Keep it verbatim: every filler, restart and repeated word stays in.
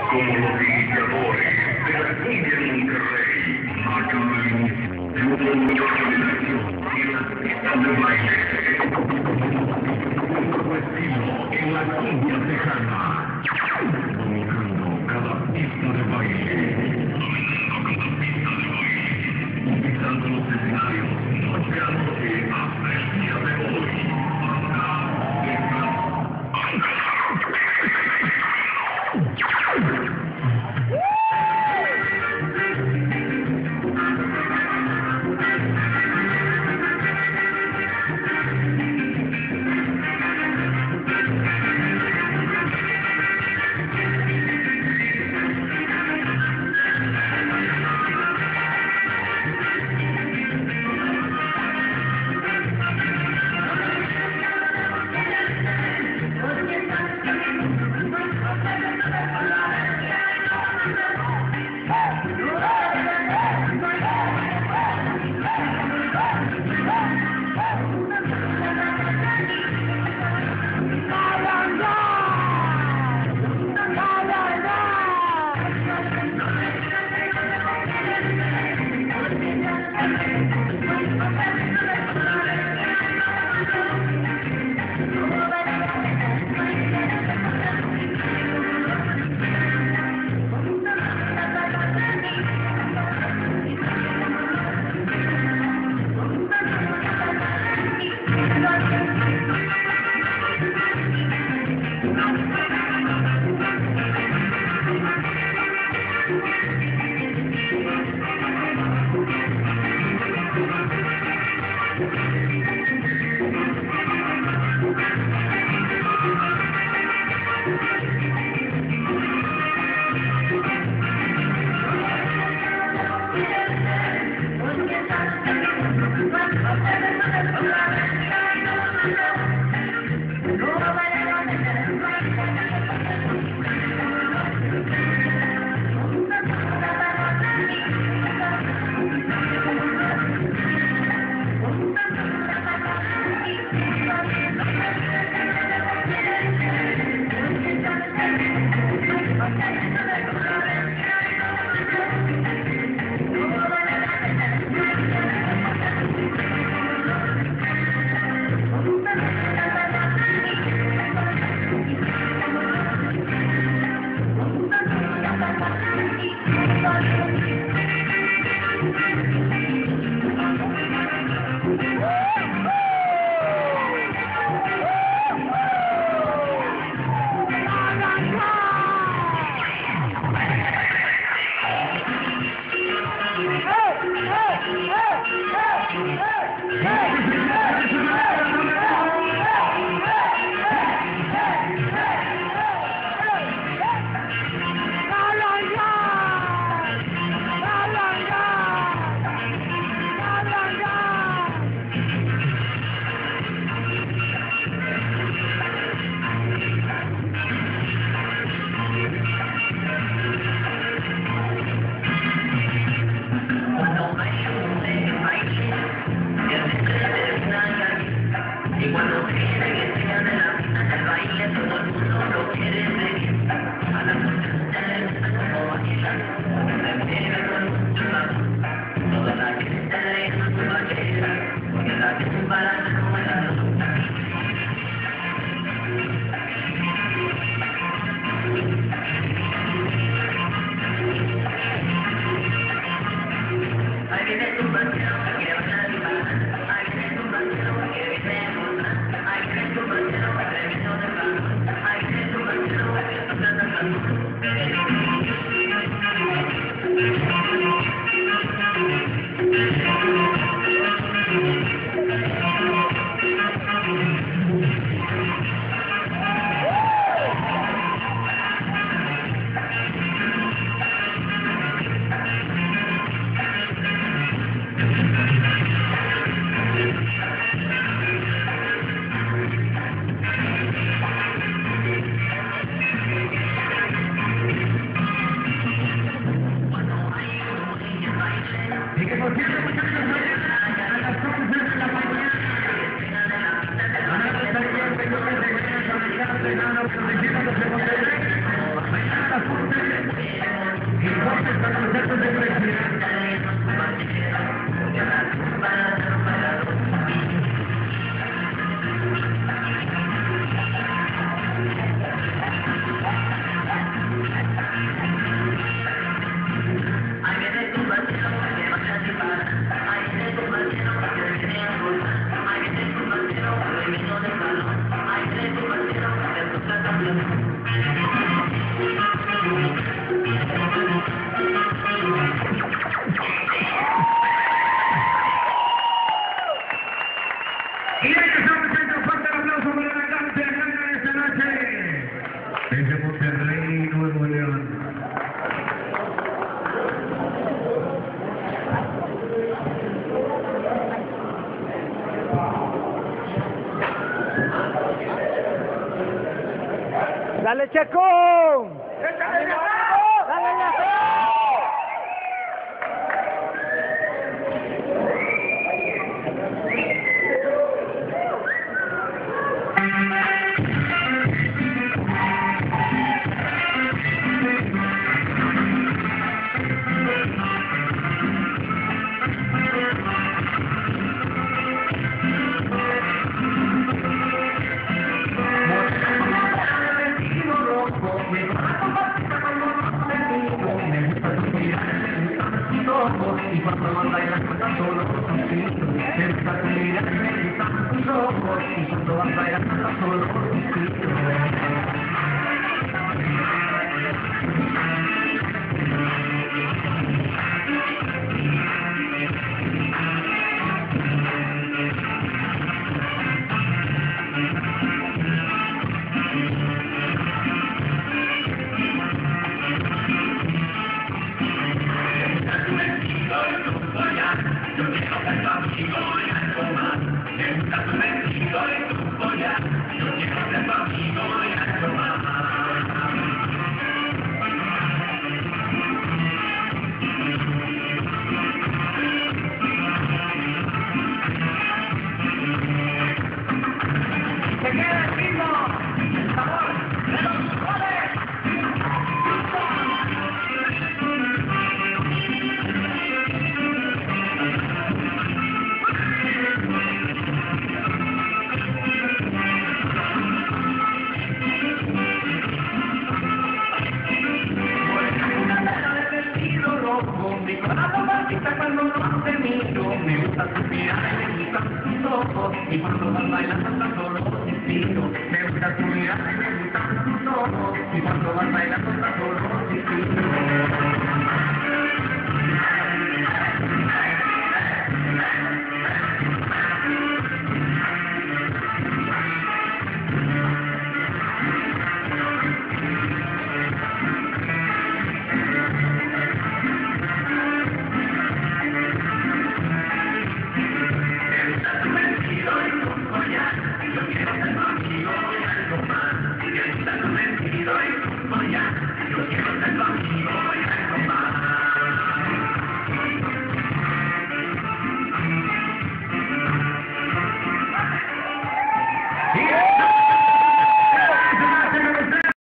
como los iniciadores de la cumbia en Monterrey, marcan y las pistas de baile. Un nuevo estilo en la cumbia tejana, dominando cada pista de baile. Utilizando los escenarios, tocándote hasta el día de hoy. Gracias. ¡Dale, Checo! ¡Dale, Checo! Y cuando bailas cantas solo contigo, me gusta tu mirada, me gustan tus ojos. Y cuando bailas cantas solo contigo. Yo quiero ser tu amigo y algo más. Me gusta tu vestido y tu collar. Yo quiero ser tu amigo y algo más. Se queda el ritmo, el sabor de los goles. Mi corazón palpita cuando no te miro. Me gusta tu mirada y me gustan tus ojos. Y cuando vas bailando tan solo contigo. Me gusta tu mirada y me gustan tus ojos. Y cuando vas bailando tan solo contigo.